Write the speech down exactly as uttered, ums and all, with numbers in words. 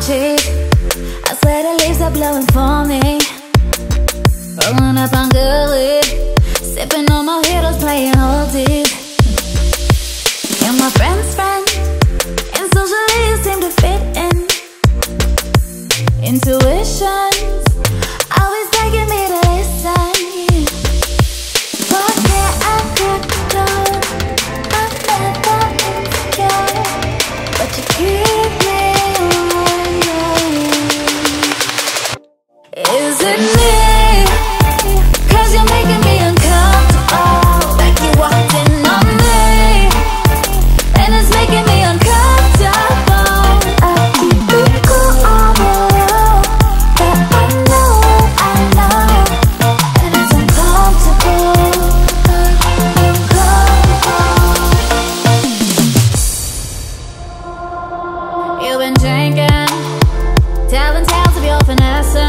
cheek. I swear the leaves are blowing for me. Rolling up on good weed, sipping on mojitos, playing hold deep. You're my friend's friend, and socially you seem to fit in. Intuitions always begging me to listen. Forget I could go, I'm never insecure, but you keep me wondering, is it me? Cause you're making me uncomfortable, like you walked in on me, and it's making me uncomfortable. I keep it cool on the low, but I know what I know, and it's uncomfortable, uncomfortable. You've been drinking, telling tales of your finesse.